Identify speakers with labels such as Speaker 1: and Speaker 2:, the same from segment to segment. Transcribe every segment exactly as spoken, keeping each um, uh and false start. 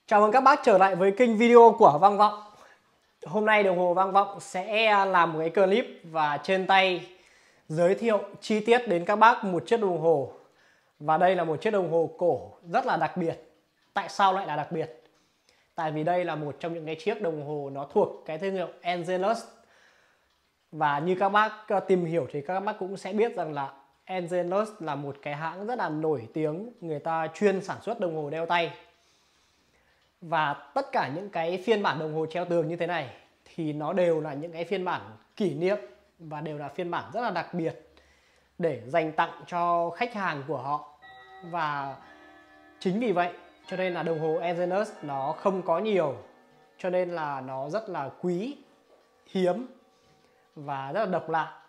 Speaker 1: Chào mừng các bác trở lại với kênh video của Vang Vọng. Hôm nay đồng hồ Vang Vọng sẽ làm một cái clip và trên tay giới thiệu chi tiết đến các bác một chiếc đồng hồ. Và đây là một chiếc đồng hồ cổ rất là đặc biệt. Tại sao lại là đặc biệt? Tại vì đây là một trong những cái chiếc đồng hồ nó thuộc cái thương hiệu Angelus. Và như các bác tìm hiểu thì các bác cũng sẽ biết rằng là Angelus là một cái hãng rất là nổi tiếng. Người ta chuyên sản xuất đồng hồ đeo tay. Và tất cả những cái phiên bản đồng hồ treo tường như thế này thì nó đều là những cái phiên bản kỷ niệm và đều là phiên bản rất là đặc biệt để dành tặng cho khách hàng của họ. Và chính vì vậy cho nên là đồng hồ Angelus nó không có nhiều, cho nên là nó rất là quý, hiếm và rất là độc lạ.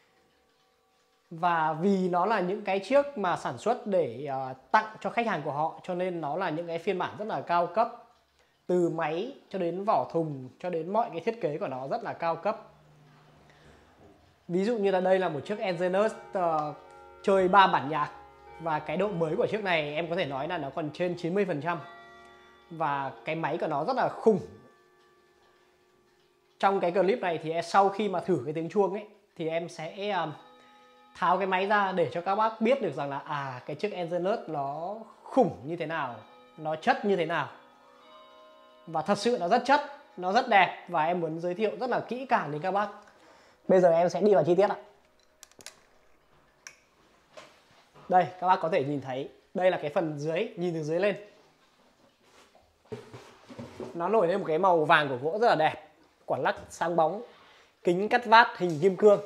Speaker 1: Và vì nó là những cái chiếc mà sản xuất để uh, tặng cho khách hàng của họ, cho nên nó là những cái phiên bản rất là cao cấp. Từ máy cho đến vỏ thùng cho đến mọi cái thiết kế của nó rất là cao cấp. Ví dụ như là đây là một chiếc Angelus uh, chơi ba bản nhạc. Và cái độ mới của chiếc này em có thể nói là nó còn trên chín mươi phần trăm. Và cái máy của nó rất là khủng. Trong cái clip này thì sau khi mà thử cái tiếng chuông ấy thì em sẽ uh, tháo cái máy ra để cho các bác biết được rằng là à cái chiếc Angelus nó khủng như thế nào, nó chất như thế nào. Và thật sự nó rất chất, nó rất đẹp và em muốn giới thiệu rất là kỹ càng đến các bác. Bây giờ em sẽ đi vào chi tiết ạ. Đây, các bác có thể nhìn thấy, đây là cái phần dưới, nhìn từ dưới lên. Nó nổi lên một cái màu vàng của gỗ rất là đẹp, quả lắc sáng bóng, kính cắt vát hình kim cương.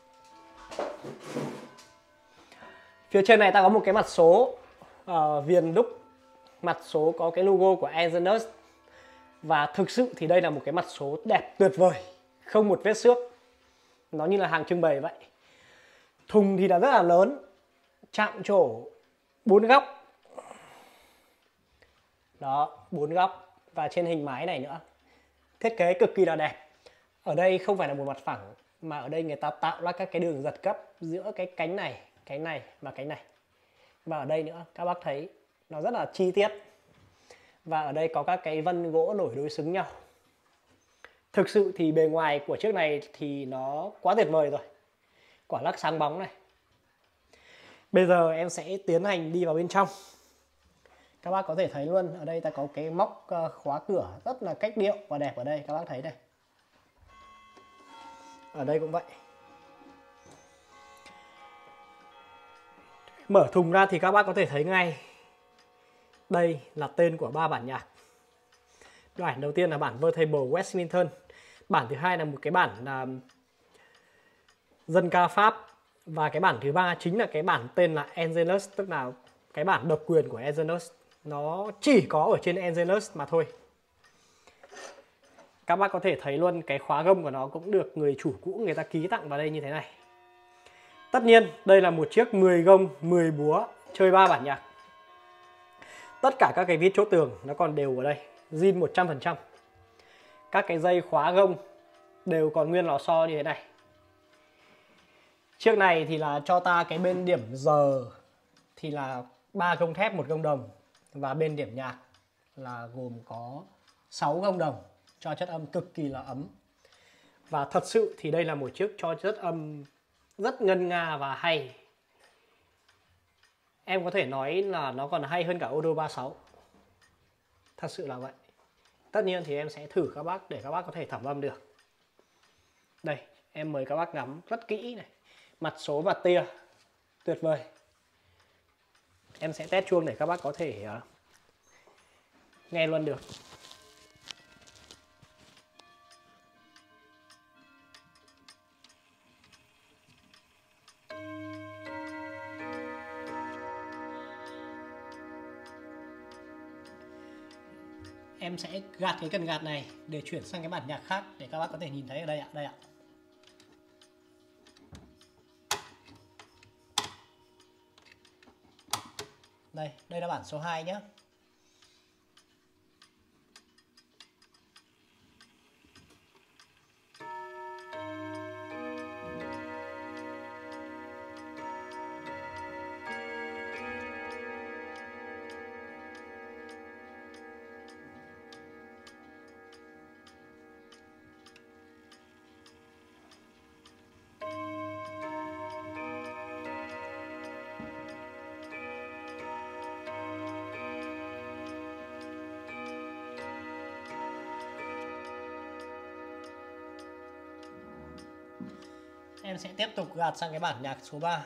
Speaker 1: Phía trên này ta có một cái mặt số uh, viền đúc, mặt số có cái logo của Angelus. Và thực sự thì đây là một cái mặt số đẹp tuyệt vời, không một vết xước. Nó như là hàng trưng bày vậy. Thùng thì là rất là lớn, chạm trổ bốn góc. Đó, bốn góc. Và trên hình mái này nữa. Thiết kế cực kỳ là đẹp. Ở đây không phải là một mặt phẳng, mà ở đây người ta tạo ra các cái đường giật cấp giữa cái cánh này, cánh này và cánh này. Và ở đây nữa, các bác thấy nó rất là chi tiết. Và ở đây có các cái vân gỗ nổi đối xứng nhau. Thực sự thì bề ngoài của chiếc này thì nó quá tuyệt vời rồi. Quả lắc sáng bóng này. Bây giờ em sẽ tiến hành đi vào bên trong. Các bác có thể thấy luôn, ở đây ta có cái móc khóa cửa rất là cách điệu và đẹp ở đây, các bác thấy đây. Ở đây cũng vậy. Mở thùng ra thì các bác có thể thấy ngay. Đây là tên của ba bản nhạc. Bản đầu tiên là bản Vertable Westminster. Bản thứ hai là một cái bản uh, dân ca Pháp. Và cái bản thứ ba chính là cái bản tên là Angelus, tức là cái bản độc quyền của Angelus. Nó chỉ có ở trên Angelus mà thôi. Các bác có thể thấy luôn cái khóa gông của nó cũng được người chủ cũ người ta ký tặng vào đây như thế này. Tất nhiên đây là một chiếc mười gông, mười búa chơi ba bản nhạc. Tất cả các cái vít chốt tường nó còn đều ở đây, zin một trăm phần trăm. Các cái dây khóa gông đều còn nguyên lò xo như thế này. Chiếc này thì là cho ta cái bên điểm giờ thì là ba gông thép, một gông đồng. Và bên điểm nhạc là gồm có sáu gông đồng cho chất âm cực kỳ là ấm. Và thật sự thì đây là một chiếc cho chất âm rất ngân nga và hay. Em có thể nói là nó còn hay hơn cả Audio ba sáu. Thật sự là vậy. Tất nhiên thì em sẽ thử các bác để các bác có thể thẩm âm được. Đây, em mời các bác ngắm rất kỹ này. Mặt số và tia tuyệt vời. Em sẽ test chuông để các bác có thể uh, nghe luôn được. Em sẽ gạt cái cần gạt này để chuyển sang cái bản nhạc khác để các bác có thể nhìn thấy ở đây ạ, đây ạ. Đây, đây là bản số hai nhé. em sẽ tiếp tục gạt sang cái bản nhạc số ba.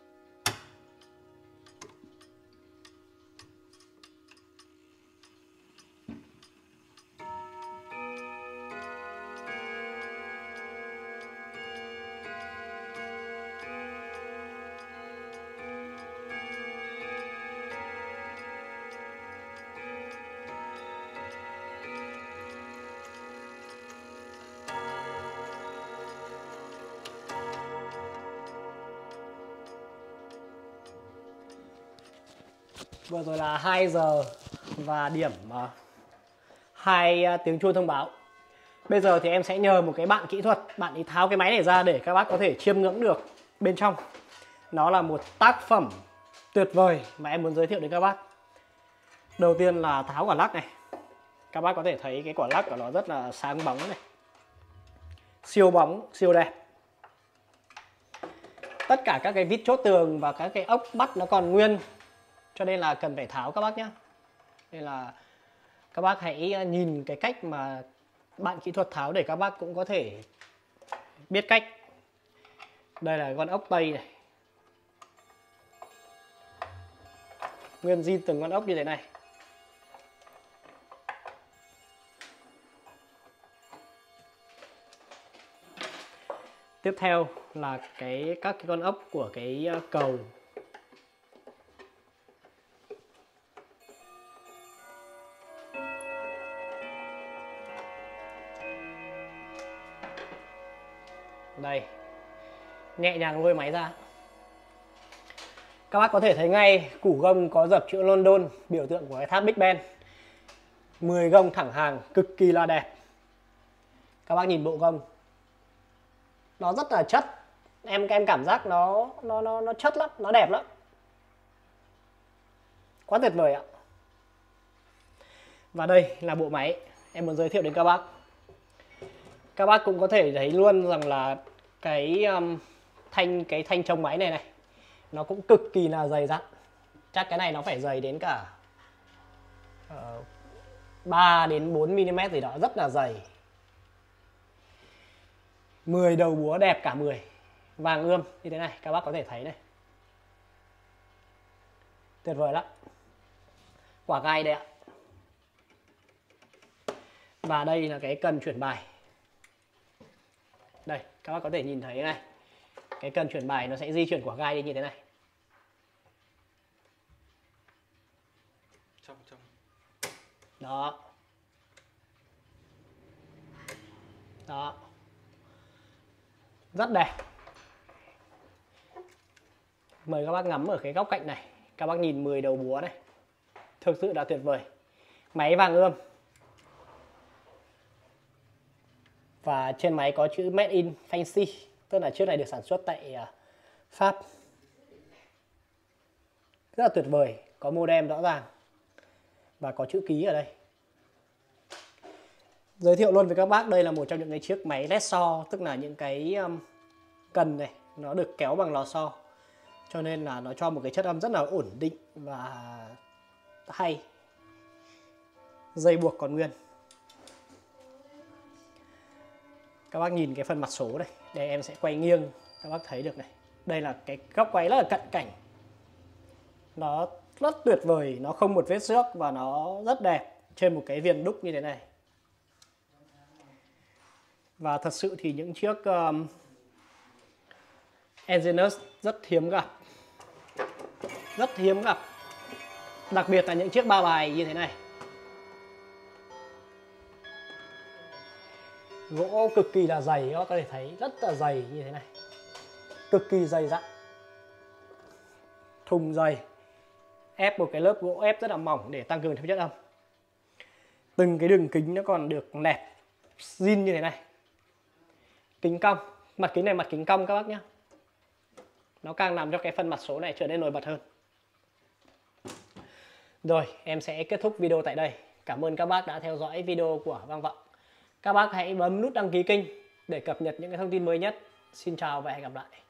Speaker 1: Vừa rồi là hai giờ và điểm uh, hai uh, tiếng chuông thông báo. Bây giờ thì em sẽ nhờ một cái bạn kỹ thuật, bạn ấy tháo cái máy này ra để các bác có thể chiêm ngưỡng được bên trong. Nó là một tác phẩm tuyệt vời mà em muốn giới thiệu đến các bác. Đầu tiên là tháo quả lắc này. Các bác có thể thấy cái quả lắc của nó rất là sáng bóng này, siêu bóng, siêu đẹp. Tất cả các cái vít chốt tường và các cái ốc bắt nó còn nguyên, cho nên là cần phải tháo các bác nhé. Nên là các bác hãy nhìn cái cách mà bạn kỹ thuật tháo để các bác cũng có thể biết cách. Đây là con ốc tây này, nguyên zin từng con ốc như thế này. Tiếp theo là cái các cái con ốc của cái cầu. Đây, nhẹ nhàng lôi máy ra. Các bác có thể thấy ngay củ gông có dập chữ London, biểu tượng của cái tháp Big Ben. mười gông thẳng hàng cực kỳ là đẹp. Các bác nhìn bộ gông, nó rất là chất. Em em cảm giác nó nó nó nó chất lắm, nó đẹp lắm. Quá tuyệt vời ạ. Và đây là bộ máy em muốn giới thiệu đến các bác. Các bác cũng có thể thấy luôn rằng là cái um, thanh cái thanh chống máy này này nó cũng cực kỳ là dày dặn. Chắc cái này nó phải dày đến cả uh, ba đến bốn mi-li-mét gì đó, rất là dày. mười đầu búa đẹp cả mười, vàng ươm như thế này, các bác có thể thấy này. Tuyệt vời lắm. Quả gai đây ạ. Và đây là cái cần chuyển bài. Đây, các bác có thể nhìn thấy này. Cái cần chuyển bài nó sẽ di chuyển quả gai đi như thế này.
Speaker 2: Trong trong.
Speaker 1: Đó. Đó. Rất đẹp. Mời các bác ngắm ở cái góc cạnh này. Các bác nhìn mười đầu búa này. Thực sự là tuyệt vời. Máy vàng ươm. Và trên máy có chữ Made in Fancy, tức là chiếc này được sản xuất tại Pháp. Rất là tuyệt vời, có modem rõ ràng và có chữ ký ở đây. Giới thiệu luôn với các bác, đây là một trong những cái chiếc máy led xo, tức là những cái um, cần này nó được kéo bằng lò xo, cho nên là nó cho một cái chất âm rất là ổn định và hay. Dây buộc còn nguyên. Các bác nhìn cái phần mặt số này, đây em sẽ quay nghiêng các bác thấy được này. Đây là cái góc quay rất là cận cảnh. Nó rất tuyệt vời, nó không một vết xước và nó rất đẹp trên một cái viền đúc như thế này. Và thật sự thì những chiếc um, Engineers rất hiếm gặp. Rất hiếm gặp. Đặc biệt là những chiếc ba bài như thế này. Gỗ cực kỳ là dày, các bác có thể thấy rất là dày như thế này. Cực kỳ dày dặn. Thùng dày. Ép một cái lớp gỗ ép rất là mỏng để tăng cường thêm chất âm. Từng cái đường kính nó còn được nẹp zin như thế này. Kính cong. Mặt kính này mặt kính cong các bác nhé. Nó càng làm cho cái phần mặt số này trở nên nổi bật hơn. Rồi, em sẽ kết thúc video tại đây. Cảm ơn các bác đã theo dõi video của Vang Vọng. Các bác hãy bấm nút đăng ký kênh để cập nhật những cái thông tin mới nhất. Xin chào và hẹn gặp lại.